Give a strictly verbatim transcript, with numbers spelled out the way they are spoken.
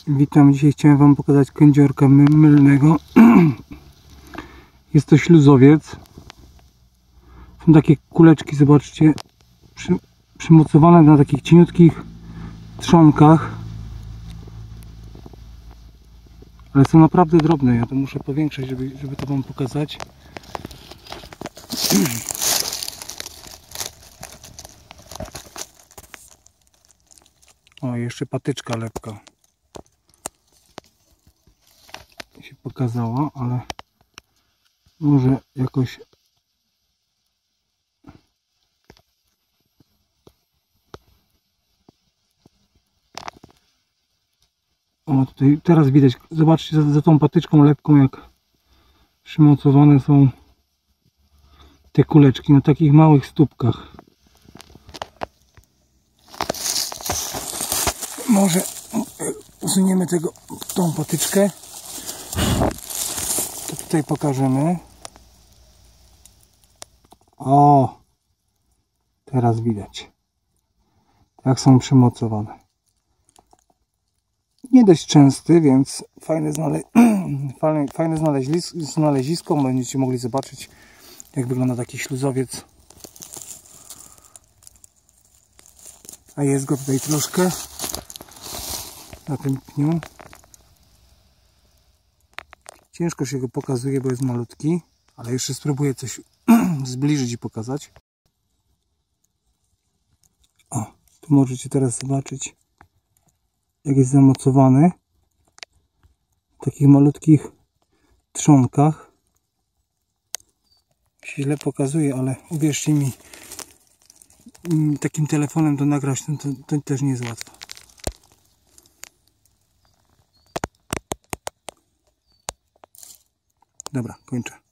Witam, dzisiaj chciałem Wam pokazać kędziorka mylnego. Jest to śluzowiec. Są takie kuleczki, zobaczcie, przy, przymocowane na takich cieniutkich trzonkach. Ale są naprawdę drobne, ja to muszę powiększać, żeby, żeby to Wam pokazać. O, jeszcze patyczka lepka się pokazała, ale może jakoś o, tutaj teraz widać, zobaczcie za, za tą patyczką lepką, jak przymocowane są te kuleczki na takich małych stópkach. Może usuniemy tego, tą patyczkę, to tutaj pokażemy. O, teraz widać, jak są przymocowane. Nie dość częsty, więc fajne, znale... fajne, fajne znalezisko, znalezisko. Będziecie mogli zobaczyć, jak wygląda taki śluzowiec. A jest go tutaj troszkę na tym pniu. Ciężko się go pokazuje, bo jest malutki, ale jeszcze spróbuję coś zbliżyć i pokazać. O, tu możecie teraz zobaczyć, jak jest zamocowany w takich malutkich trzonkach. Się źle pokazuje, ale uwierzcie mi, takim telefonem to nagrać to, to, to też nie jest łatwo. Dobra, kończę.